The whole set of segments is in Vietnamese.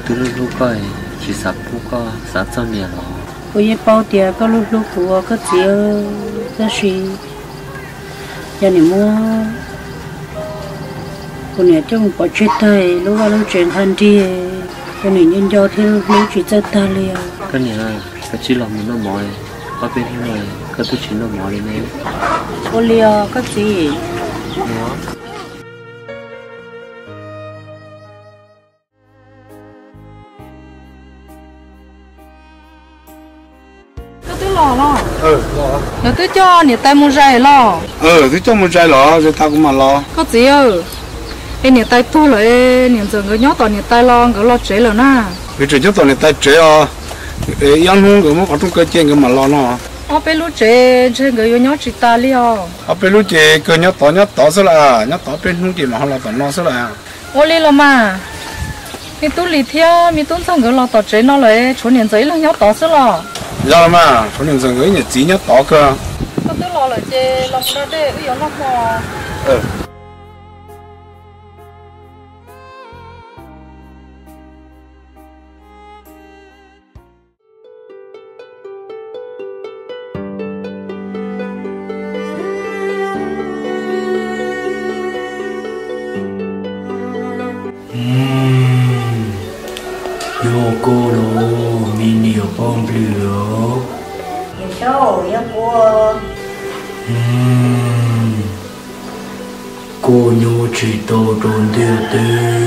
tôi lúc coi chỉ sắp bố có sắp cho nè nó bây giờ bao tiền có lúc của có chiếu cái gì giờ này mua con này trong bỏ chết thôi lúc vào lúc chuyển hành đi con này nhân do theo lúc chỉ cho ta liền cái này là cái chỉ lòng mình nó mỏi ở bên này cái tôi chỉ nó mỏi lên đấy ô liều có gì nó tôi lò lo lo nếu tôi cho nhiều tay mua rải lo tôi cho một trái lo rồi tao cũng mà lo có gì em nhiều tay thu lại nhiều giờ người nhớ toàn nhiều tay lo người lo chế rồi na vì chỉ cho tao này tay chế ăn hung cái mà có trong cơ chế cái mà lo nó ở bên lúc chế trên người nhớ chỉ ta liều ở bên lúc chế cơ nhớ tỏ số là nhớ tỏ bên hung chế mà họ lo tỏ nó số là ô li lo mà mi tu li theo mi tu sang người lo tỏ chế nó lại chỗ nhiều giấy là nhớ tỏ số lo giờ mà số lượng giờ người nhà chỉ nhớ tỏ cơ có tôi lo lại chế lo ra đây bây giờ nó mò cô lô mini ở bom lửa sao ya cô cô nhô chỉ tàu tròn tiêu tê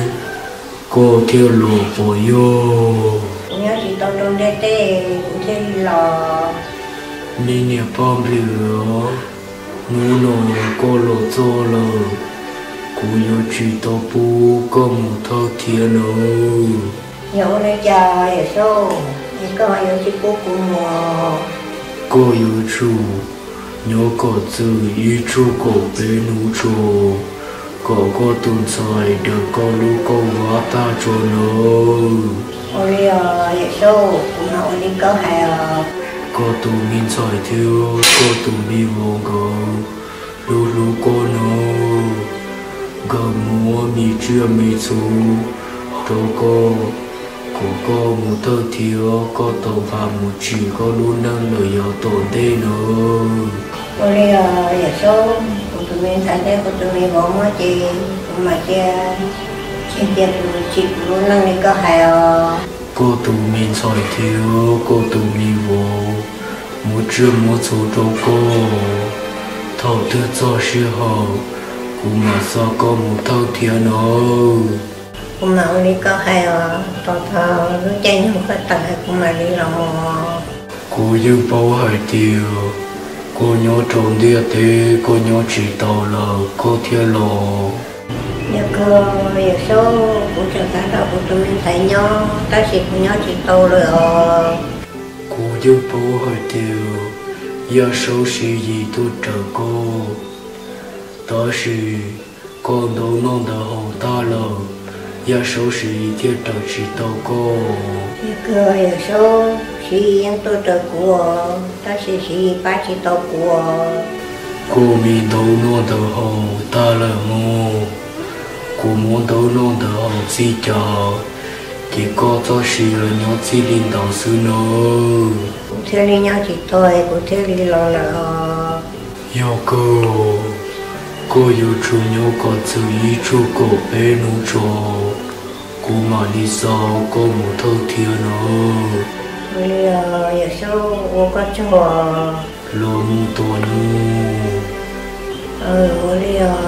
cô theo lùa phổ yo nhớ chỉ tao trong đây tê thế lò mini ở bom lửa ngủ nồi cô lô cho lờ cô nhô chỉ tàu pu có một thao thiên nữa nhớ này cha ya sao những cái mà chỉ cô cùng mò cô yêu chủ nhớ có chữ yêu chủ có bên nụ chủ có tuần sai được có lúc có hóa ta cho nó ôi ya sao cũng nói đi có hay có tụ min sai thiếu có tụ mi vô go lúc có nó gầm mua mi chưa mi chú đâu có một thơ thiếu có tàu và một chỉ có luôn nâng lời yếu tổn tê nữa ôi ya sao cũng tụi mình thấy đấy cũng tụi mình bỏ mà chị mà chị chị luôn năng đi có hay cô tụ mình soi thiếu cô tụ mình vô một chưa một số đâu cô thầu thứ cho sư hậu cũng mà sao có một thâu thiếu nữa cũng mà đi có hay tao nó chơi những cái tật cũng mà đi làm cô yêu bao hải tiêu cô nhớ trộn địa thế cô nhớ chỉ tàu là cô thiếu lò giờ cơ giờ số cũng chẳng phải đâu cũng tụi mình thấy nhau ta chỉ cũng nhau chỉ tàu rồi cô yêu bao hải tiêu giờ số gì tôi chờ cô đó là con đâu non đâu hậu ta lờ giờ số thiết trợ chỉ tàu cô giờ cơ giờ số chỉ ăn tôi trợ của ta chỉ ba chỉ tàu của cô mình đâu non đâu hậu ta là mô cô muốn đâu non đâu hậu gì chờ chỉ có cho sự là nhớ chỉ linh đạo sư nữa cũng theo đi nhau chỉ tôi cũng theo đi lo là yo cô yêu chủ nhau có chữ ý chủ cổ bé nụ trò cô mà đi sau có một thâu thiên nữa bây giờ số có cho lo mu to nu bây giờ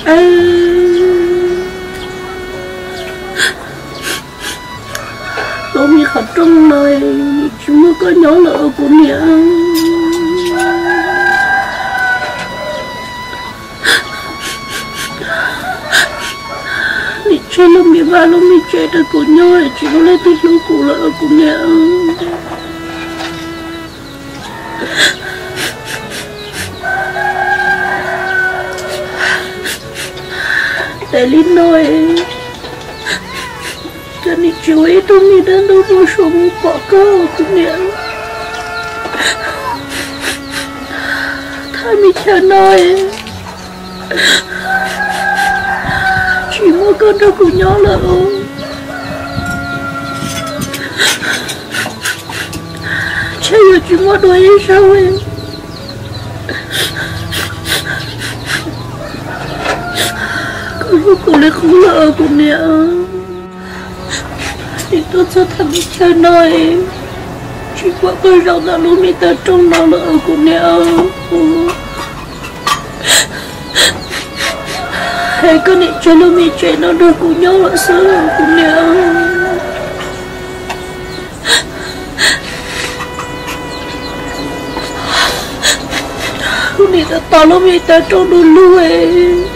tôi mi khát trong lời chúng có nhỏ lỡ của mẹ đi chơi lúc mi ba lúc mi chơi được của nhau chỉ có lấy tiền lúc của lỡ của mẹ để linh nói cho nên chú ấy tôi mi đến đâu mua số mua quả cao của mẹ thay mi chờ nói chỉ mua con đâu của nhỏ là chơi giờ chỉ mua đôi ấy sao em cô lấy không lỡ của mẹ thì tôi sẽ thầm chơi nói chỉ qua cái rau đã luôn mi ta trong nào lỡ của mẹ hay có niệm chơi luôn mi chơi nó được của nhau là sao của mẹ lúc này ta to luôn mi ta trong đồ lúa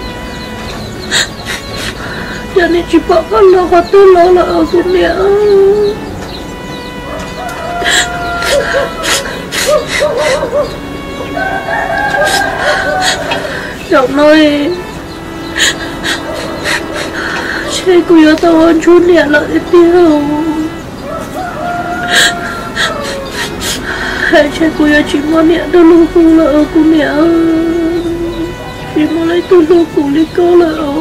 cho nên chỉ bảo con lo và tôi lo là ở của mẹ giọng nói chơi cô yêu tao hơn chút nhẹ lợi tiêu hay chơi cô yêu chỉ muốn nhẹ tôi luôn không là ở của mẹ chỉ muốn lấy tôi luôn cùng đi câu là ở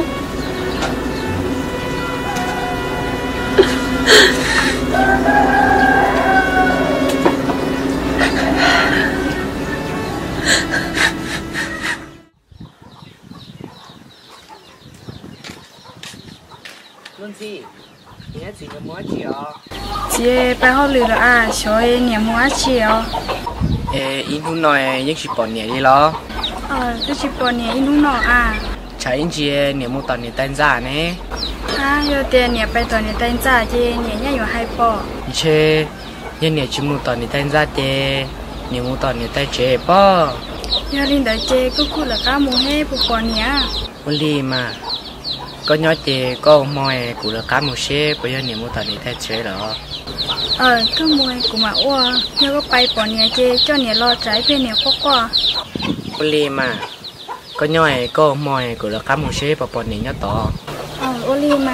luôn gì nhớ chỉ nhớ mua chiều chị bé họ lừa à chơi nhớ mua chiều in hôm nay những chị bỏ nhẹ đi lo cái chị bỏ nhẹ in lúc nọ à chả in chị nhớ mua tận nhớ tan giả nè yêu tiền nhớ bay tận nhớ tan giả chị nhớ nhớอยู่hai bỏ chị nhớ chỉ mua tận nhớ tan giả thế nhớ mua tận nhớ tan chế bỏ nhớ linh đời chị cứ là cá mua hết bỏ nhớ muốn đi mà có nhớ chị có mồi cũng là cá một xe bây giờ nhớ mua tận nhớ tan chế đó cái mồi của mà ua nhớ có bay bỏ nhớ chị cho nhớ lo trái bên nhớ quá muốn đi mà có nhớ có mồi cũng là cá một xe bỏ nhớ to Oli mà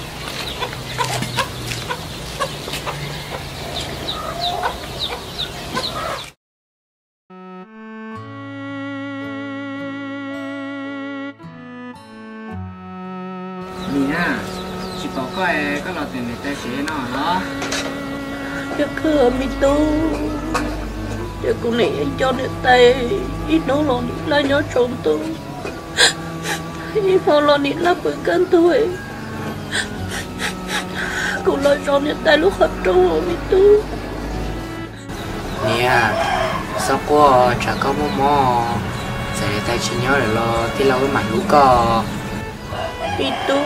nè chỉ bảo có lọt tiền để ta chế nó đó chứ cứ mi tu chứ cũng này cho nên tay ít nó lo là nhớ trộm tu ít họ lo nít là bự cân thôi cũng lo cho nên tay lúc hết trâu mi tu nè sao qua chả có mò sẽ tay chỉ nhớ để lo thì lâu với mặt lũ cò mi tu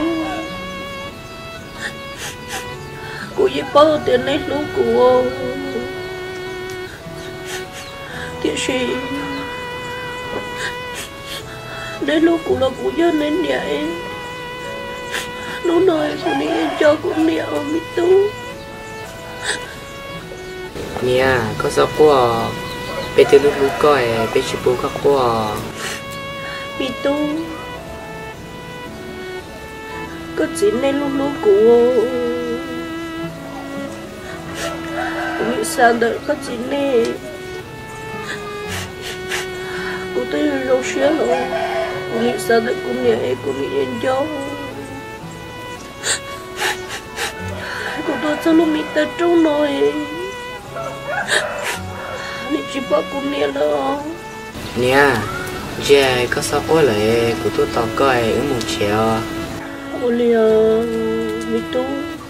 cô ấy bao tiền lấy lũ của thì gì lấy lũ của là của dân nên vậy lũ nói của đi cho cũng đi ở mi tu nè có sao qua bây giờ lũ coi bây giờ bố các qua mi tu có chỉ nên lũ của bị sao đợi có chỉ nên cô tới rau xé rồi nghĩ sao đợi cũng nhẹ cũng nghĩ yên cho cô tôi sao lúc mình ta trông nói nị chỉ bảo cũng nhẹ đó nè giờ có sao qua lại của tôi tao coi ở một chiều Olha mi tu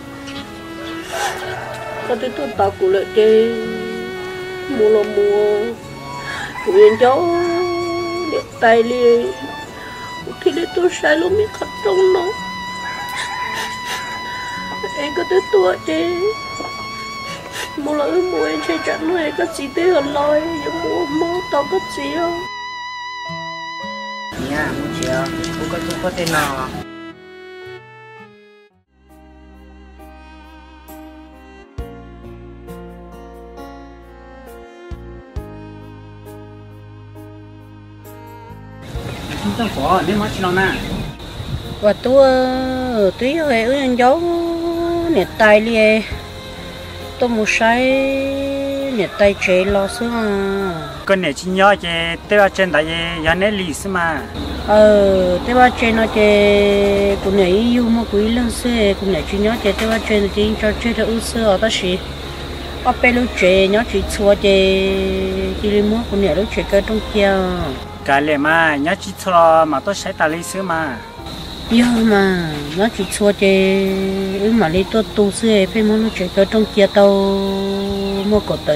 có tới tôi tao cũng lại chơi mua là mua của yên cháu đẹp tay liền thì để tôi sai luôn biết khát trong nó em có tới tua chứ mua lỡ mua em chơi chẳng nói có gì tới hơn lôi giờ mua tao có gì không nha mua chiều cũng có tên nào chúng ta có nên mất cho nó nè và tôi hơi ở anh giấu nè tay đi tôi muốn sai nè tay chế lo xưa con này chỉ nhớ cái tế bào trên tại nhà này lì xí mà tế bào trên nó chế cũng này yêu mà quý lần xưa cũng này chỉ nhớ chế tế bào trên thì cho chế được ưu xưa đó xí ở bên lúc chế nhớ chỉ xua chế chỉ đi mua cũng này lúc chế cái trong kia cái này mà nhớ chỉ cho mà tôi sẽ tại lì xí mà yêu mà nó chỉ xua chế mà lấy tôi tu xưa phải mua nó chế cái trong kia tao mua cột tờ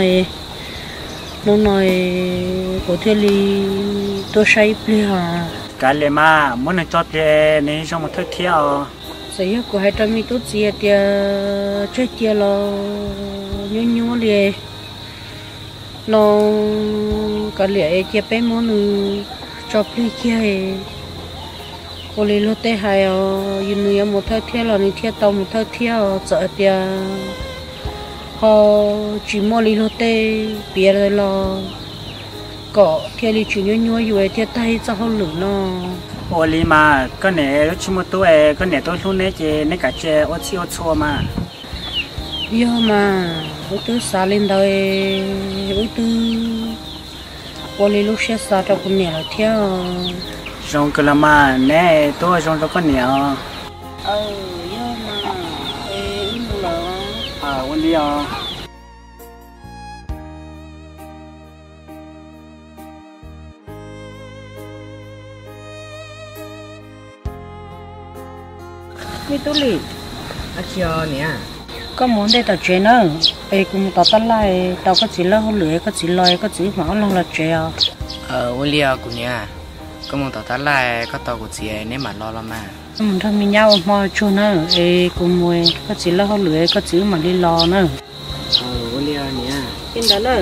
nó nói có thể đi tôi say ple à cái này mà muốn cho tiền nên trong một thời theo giờ có hai trăm mi tốt gì thì chơi kia lo nhú liền nó cái lẽ kia bé muốn cho ple kia cô lấy lót té hay yên nuôi một thời theo là nên theo tàu một thời theo sợ thì họ chỉ mua lấy lót té bia rồi lo cọ theo đi chuyển nhua rồi theo tay cho họ lử nó ô li mà cái này lúc chúng tôi cái này tôi luôn đấy chứ nên cả chơi ô chua mà yêu mà bữa thứ xa lên đời bữa thứ ô li lúc sẽ xa cho con nhà theo trong cái là mà nè tôi trong đó có nhiều yêu mà em là ôn đi mi tu lì chiều nè có muốn để tao chơi nữa cũng tao tao lại tao có chỉ lo không lười có chỉ lo có chỉ máu lo là chơi ôn lia của nhà có một tàu lại có tàu của chị nếu mà lo mà thôi mình nhau mà chú nữa cũng mua có chỉ lo không lười có chỉ mà đi lo nữa ôn lia nè bên đó nữa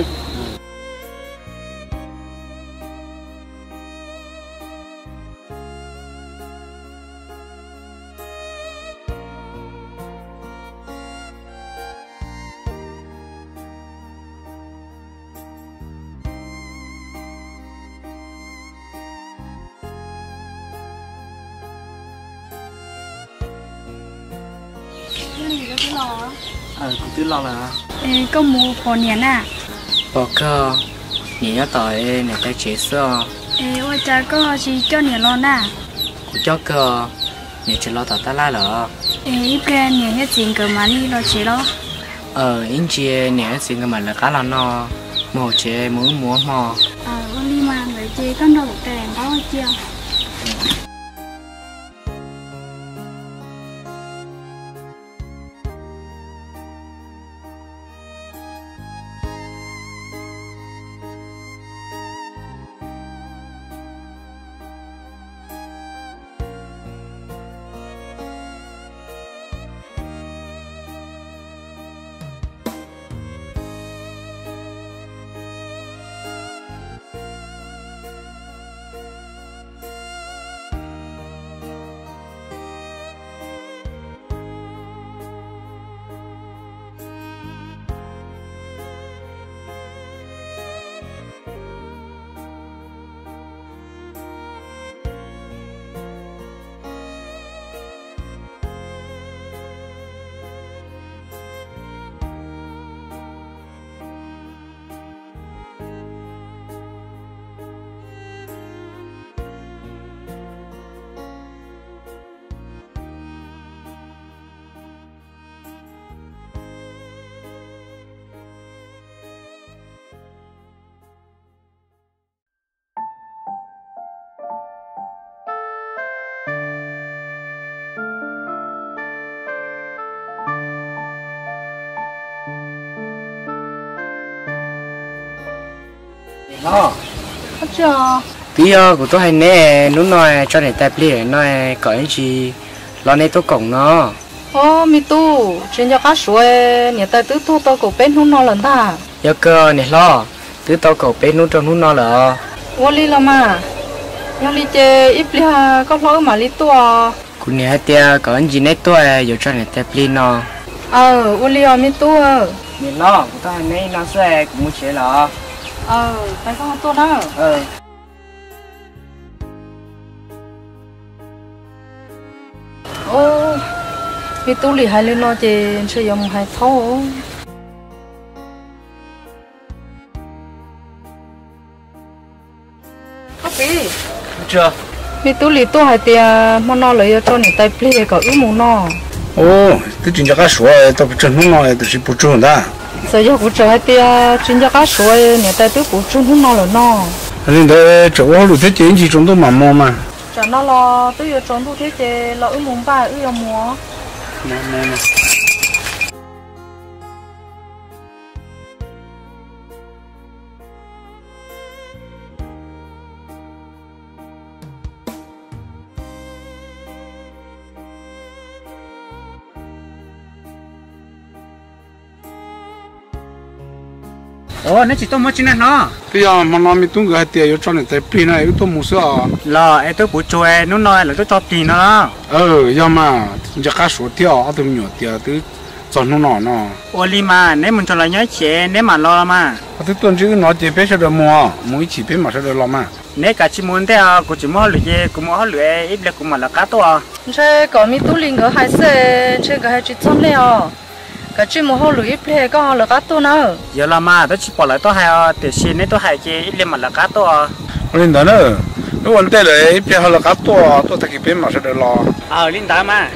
cũng tự lo là có mua bò nhện à bỏ cơ nhớ tỏi này tay chế sữa ôi cha có gì cho nhện lo nè cũng cho cơ nhớ chỉ lo tỏi ta la lỡ ít cái nhện hết tiền cơ mà đi lo chế lo in chia nhớ xin cái mà là cá là no màu chế muốn mua mò con đi mà người chế con đầu đèn đó chưa nó chưa bây giờ của tôi hay nè lúc nói cho này tay plei nói có anh chị lo này tôi cổng nó ô mi tu trên cho cá suối nhà tay tứ thu tôi cổ bên hôn nó lần ta giờ cơ này lo tứ tôi cậu bên nút trong nút nó là ô li là mà nhưng li chơi ít li ha có lỗi mà li tua cụ này tia có anh chị này tôi giờ cho này tay plei nó ô li à mi tu này lo của tôi này nó sẽ cũng muốn chơi là phải không tu đó ô mi tu li hai li nó chơi sử dụng hai thâu chưa mi tu li tu hai tia mà nó lấy cho này tay plei có ứ mù nó ô tôi chỉ cho cái số tôi chân không nói tôi chỉ bút chân đó giờ giờ cũng chờ hai tia trên cho cá suối nhà tay tứ cũng chung không nó là nó nên đấy chỗ họ lụt thế chế chỉ chúng tôi mà mua mà chả nó lo tứ giờ trốn thu thế chế lo mùng ba mua nè ồ nó chỉ tôi mua trên này nó bây giờ mà nó mình tung cái tiền cho nên tay plei này tôi mua sao là em tôi bố chơi nó nói là tôi cho tiền nó giờ mà cho cái số tiêu tôi nhiều tiền tôi chọn nó ô li mà nếu mình cho là nhớ chế nếu mà lo mà tôi tuần trước nó chỉ biết sẽ được mua mỗi chỉ biết mà sẽ được lo mà nếu cả chỉ muốn thế à cũng chỉ mua lưỡi cũng mua lưỡi ít là cũng mà là cá to thế có mi tu linh ở hai xe trên cái hai chiếc chân này cái chuyện mua lưỡi ít plei có là cá to nữa giờ là mà tôi chỉ bỏ lại tôi hay để xin nếu tôi hay chế ít là mà là cá to lên đó nữa nếu vấn đề là biết hay là cá to tôi thấy cái biết mà sẽ được lo linh đá mà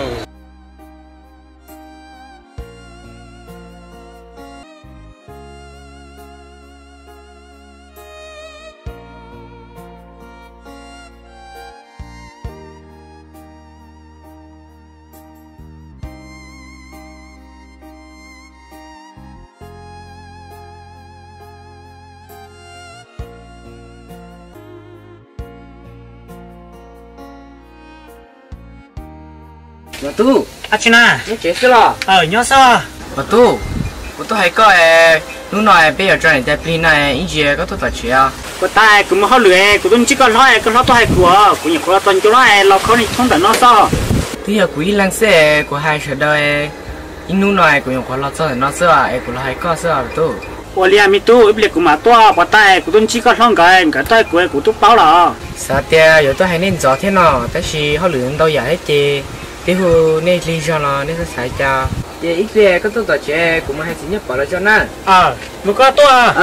mà tu Achina nó chế cái lo nhớ sao mà tu của tôi hay có lúc nói bây giờ cho này tay plei này anh chị có tôi phải chơi à của ta cũng mua lưỡi của tôi chỉ có lo tôi hay của nhiều của tuần cho nó lo khó đi không phải nó sao bây giờ quý lăng xe của hai sở đời anh lúc nói của nhiều của lo cho nó sao của lo hay có sao tu ô li mi tu ít của mà to của ta của tôi chỉ có lo cái tay của tôi bảo là sao tia giờ tôi hay nên gió thế nào tại vì họ luyện đâu giải hết chị thì hồi nên lý do là nên sẽ cha vậy ít về có tôi trẻ cũng hay chỉ nhất bảo là cho nó một cái to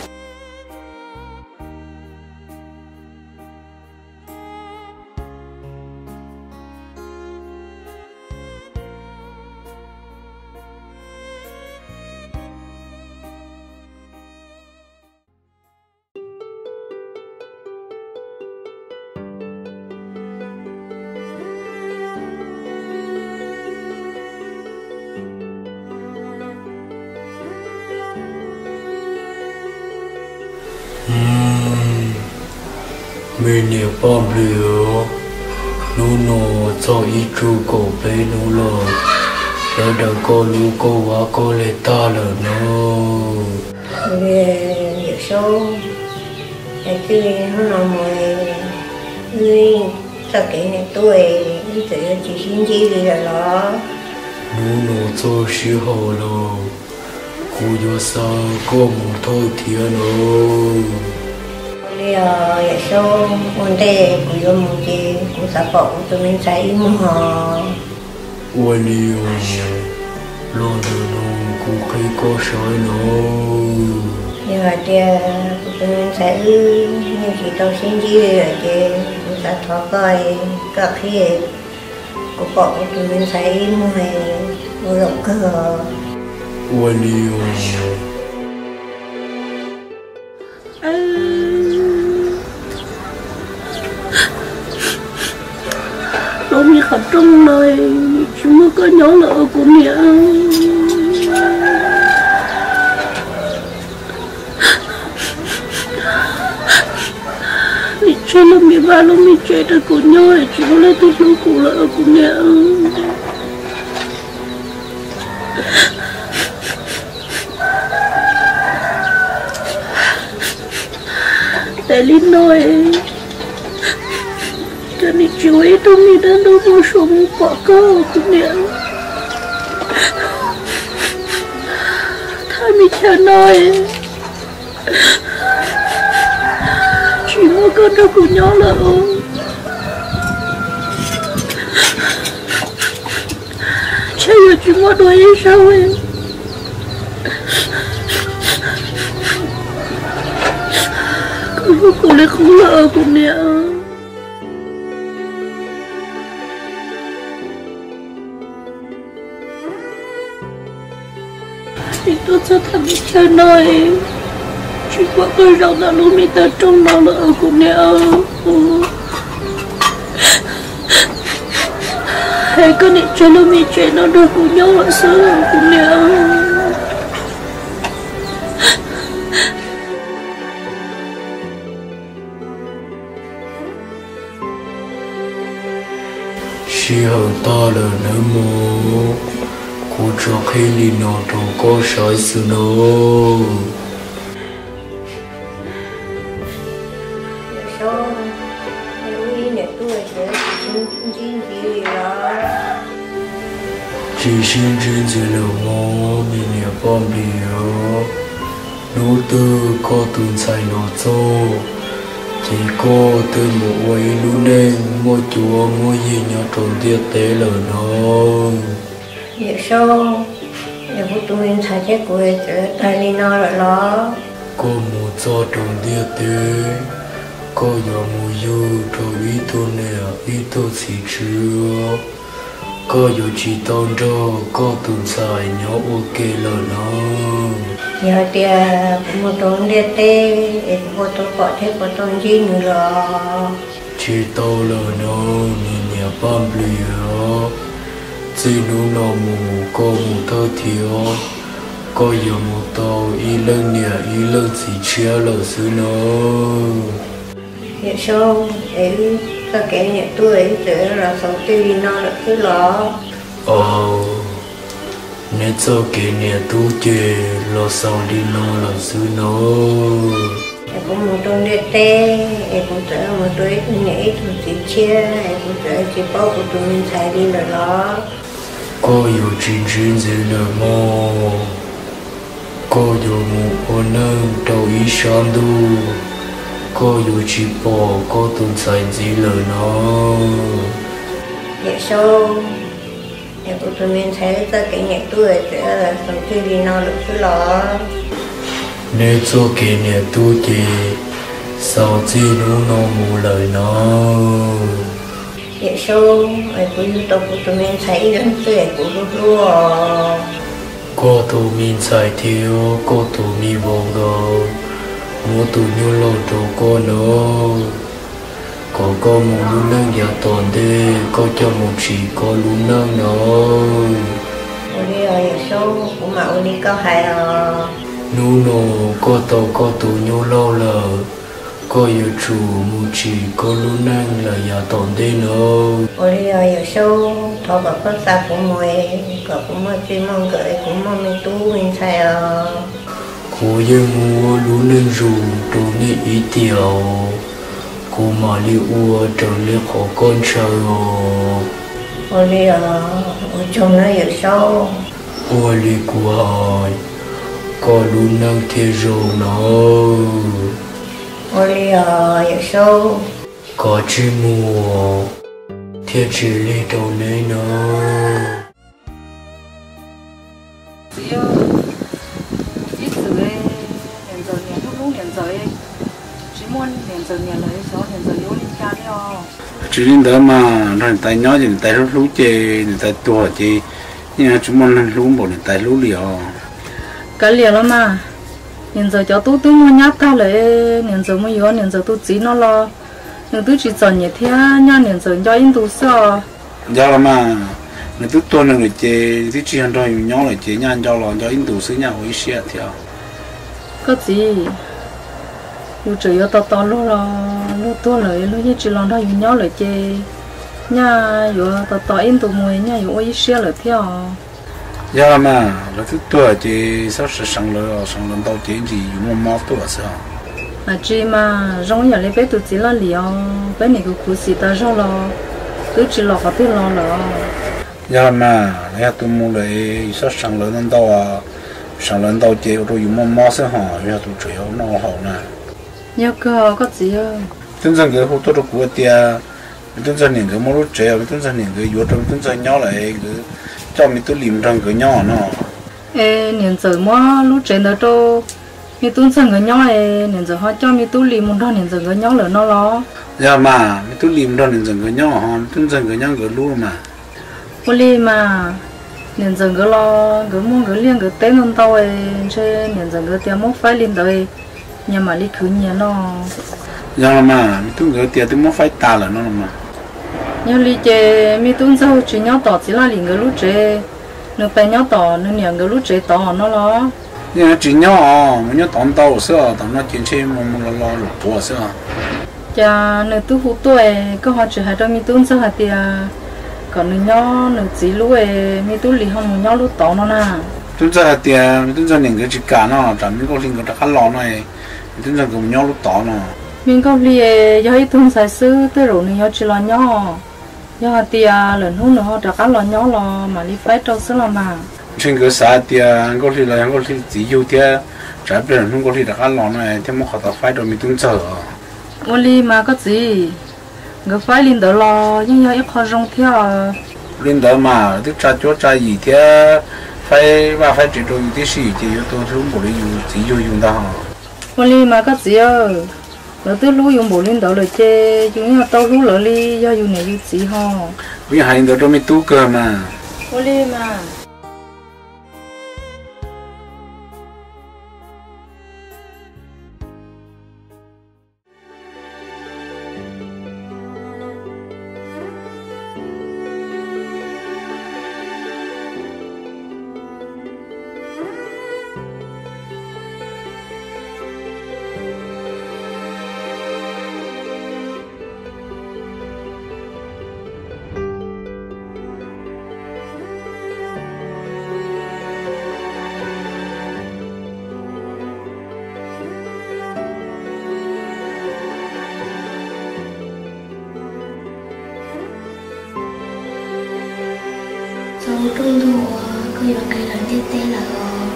mình nhiều bom liều nô cho ít chú cổ bé nô lo để đừng có lũ cô quá cô lệ ta là nó về nhiều số cái chuyện nó mày người ta cái này tuổi tự chỉ xin chi là nó nô cho sĩ hồ lo cô cho sao có một thôi thiệt nó giờ số vấn đề của yo một cái của xã hội tụi mình thấy mà họ ôi liều lo nó cũng khi có sỏi nó giờ thì tụi mình thấy như chỉ tao xin gì rồi thì của xã hội coi các khi của bọn tụi mình thấy mùi mùi rộng cơ ôi liều nó mi khắp trong này chúng có nhớ lỡ của mẹ chơi là mi ba lúc mi chơi được cũng nhớ chỉ có lấy tôi lúc cũng là cũng nhớ tại lý nói cho nên chú ấy tôi mi đã đâu có số một quả cơ cũng nhớ thay mi chờ nói chỉ một con đâu cũng nhớ là chơi ở chỉ một đôi sao ấy cô lấy không lỡ cũng nè thì tôi sẽ thầm chơi nơi chỉ có cái rau đã luôn mi ta trong nó lỡ cũng nè hay có nè chơi luôn mi chơi nó được cũng nhớ là sớm cũng nè chỉ hơn ta là nơi mồ cô cho khi đi nó đâu có sai sự nó chỉ xin trên dưới lầu mồ mình nhà bom điều nô tư có tuần sai nó cho chỉ có từ một ấy luôn nên mỗi chúa mỗi gì nhỏ trốn tiệt tế là nó vậy sao để phụ tụi mình thay chết của tại đi nó là nó có một cho trốn tiệt tế có nhỏ một dư rồi ít thôi nè ít thôi chỉ chưa có dù chỉ tôn cho có tuần sai nhỏ ok là nó giờ thì một tuần đi tê một tuần có thể một tuần gì nữa chỉ tao là nó nhìn nhà bám bìa chỉ nu nó mù có mù thơ thiếu có giờ một tàu y lân nhà y lân chỉ chia là xứ nó vậy sao để ta kể nhà tôi để là sau khi nó là thứ lo nếu cho kể nhà tôi chơi lo sau đi nó là xứ nó cũng một tuần đi tê cũng trở một tuần nhảy tụi chị chia cũng trở chỉ bao của tụi mình xài đi là lo có dù chuyện gì là mò có dù một con nâng đầu ý sáng đu có dù chỉ bỏ có tuần xài gì là nó vậy sao nhà của tụi mình thấy ta cái nhà tôi là sau khi đi nó được thứ lo nếu cho cái nhà tôi thì sao chỉ nó mù lời nó vậy sao ai cũng tao của tụi mình thấy đến tuổi của lúc luôn có tụi mình xài thiếu có tụi mình vô gầu mua tụi nhau lo đồ có nó có một lúc nâng giờ toàn thế có cho một chỉ có lúc nâng nó đi rồi sao cũng mạo đi có hay nó có tàu có tụi nhau lo là có yêu chủ một chỉ có lúc nâng là giờ toàn thế nó đi rồi sao thọ bà có ta cũng mày có cũng mà chỉ mong gửi cũng mong mình tu mình xài cô yêu mua lúc nâng dù đồ nghĩ ý tiểu cô mà li ua trở li khó con chờ đi chồng nó giờ sao ua li của hỏi có lúc nâng thế rồi nó đi giờ sao có chỉ mùa thế chỉ li đầu này nó chỉ đến đó mà người ta nhớ thì người ta lú chê người ta tua chê nhưng chúng mình lú một người ta lú liều cái liền lắm mà hiện giờ cháu tôi mua nhát ta lấy hiện giờ mới vô hiện giờ tôi chỉ nó lo nhưng tôi chỉ chọn như thế nha hiện giờ cho in tôi sao do là mà người tôi tua người chê tôi chỉ ăn rồi nhớ là chê nha cho lo cho in tôi xứ nhà hối xia theo có gì dù chỉ có to luôn là lúc tôi lại lúc như chỉ làm đó dùng nhau lại chơi nhà dù to in tụ mùi nhà dù ít xe lại theo giờ mà là thứ tuổi thì sao sẽ sang lần đầu tiên thì dùng một tuổi sao mà chỉ mà rong nhà lấy bé tụi chỉ là liều bé này cũng苦死ta rong lo cứ chỉ lo cái lo lo giờ mà lấy tụi mua lấy sao sang lần đầu thì rồi dùng một sao hả giờ tụi chơi nó hậu nè nhớ có gì không 真正个好多都过点，真正年个冇路chơi，真正年个约着真正鸟来个，叫咪都连上个鸟喏。 年giờ mà lúc trên đó đâu mi tuân sang cái nhau này年giờ họ cho mi tu lì một thằng年giờ cái nhau lớn nó lo dạ mà mi tu lì một thằng年giờ cái nhau họ tuân sang cái nhau cái lú mà có lì mà年giờ cái lo cái muốn cái liên cái tên non tao ấy chơi年giờ cái tiền muốn phải liên đời nhà mà lì cứ nhà nó dạ mà mi tu cái tiền tu muốn phải ta là nó mà nhau lì chơi mi tuân sau chỉ nhau tỏ chỉ là liền cái lú chơi nó phải nhau tỏ nó nhận cái lú chơi tỏ nó lo nhưng chỉ nhau mà nhau tóm tàu sao tóm nó chuyện chơi mà lo lục bùa sao cha nơi tu hút tuổi có họ chỉ hai đôi mi tuân sau hạt tiền còn nơi nhau nơi chỉ lú ấy mi tu lì không nhau lú tỏ nó nè tuân ra tiền tuân ra những cái chỉ cả nó chẳng biết có liên cái đặc lọ này tuân ra cùng nhau lú tỏ nó mình có lì do ấy tuân sai sư tới rồi nơi nhau chỉ lo nhau do hạt tiền lần hút nữa họ đặc lo nhau lo mà lì phải trâu sữa mà trên cái xã tiền có lì là có lì chỉ yêu tiền trái bên không có lì đặc lọ này thì mà họ ta phải rồi mình tuân chờ ô lì mà có gì người phải linh đỡ lo nhưng ít khó rong theo linh đỡ mà tức cha chỗ cha gì thì phải chỉ đồ tí gì thì tôi không có lý chỉ dùng đó ô lì mà có gì rồi tôi lú dùng bộ linh đỡ rồi chơi dùng như tao lú lỡ lì do dùng này dùng gì ho vì hai linh đỡ cho mình tu cơ mà ô lì mà sau trung thu có nhiều cái lần tiếp theo là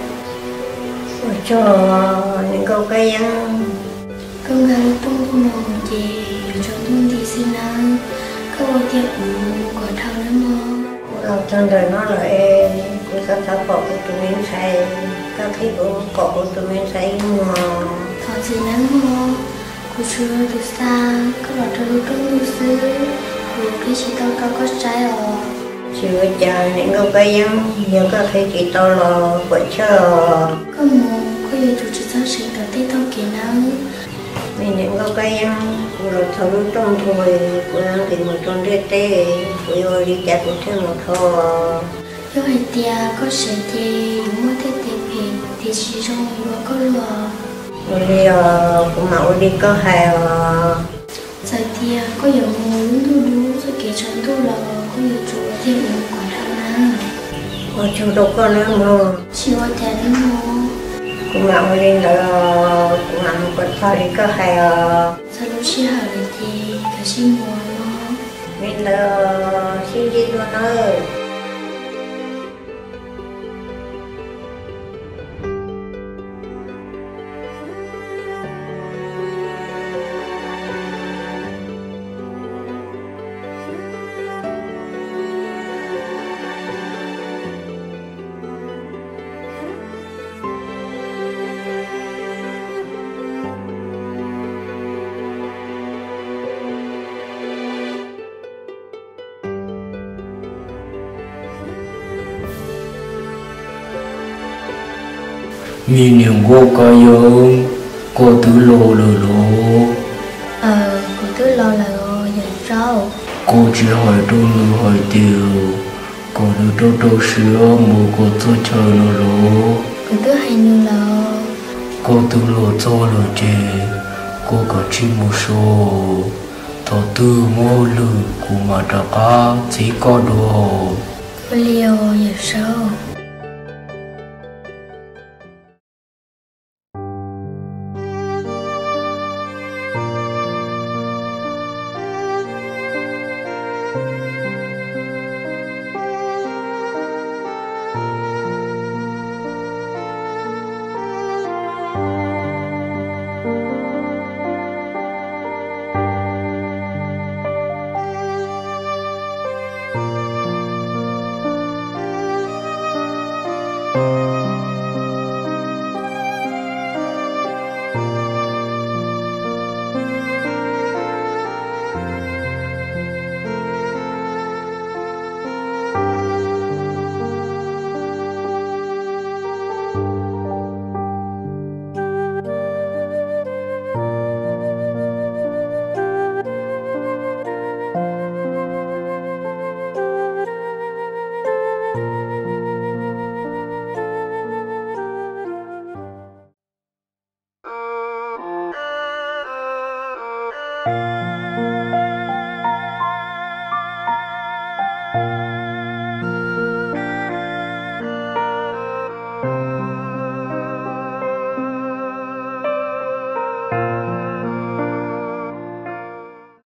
cho những câu cây ăn công gan trung thu màu gì cho trung thì xin ăn có bao nhiêu của thao nữa mà ở trong đời nó lại của các thảo bộ của tụi mình xài các thứ của cọ của tụi mình xài mà thọ xin ăn mà của chưa từ xa có lọt ra lúc trung thu xứ của cái chỉ tao cao có trái ở chưa chờ những câu cây ăn giờ các thứ chỉ tao là vợ chờ có một có nhiều chủ sản sinh đầu tiên tao kỹ năng mình những câu cây ăn của rồi thấu trong thôi của ăn thì một trong đế tê của rồi đi chặt một thêm một thò do hai tia có sợi dây mua thế tiền thì chỉ trong mua có lúa rồi đi của mẫu đi có hài sợi tia có nhiều mùi đúng rồi kể cho tôi là có nhiều chủ thêm một quả thằng nào ở chỗ đâu có nữa mà chỉ có tiền nữa mà của mẫu đi là của mẫu có phải đi có hài sau lúc xí hở thì cả xí mùa nó mình là xin gì luôn ơi mi niệm cô có yêu cô tứ lô cô tứ lo là dành rau cô chỉ hỏi tôi người hỏi tiêu cô được đâu sữa mua cô cho chờ nó cô tứ hay như là cô tứ lô cho rồi chè cô có chỉ một số thọ tư mô lử của mà đã có chỉ có đồ liều nhiều sâu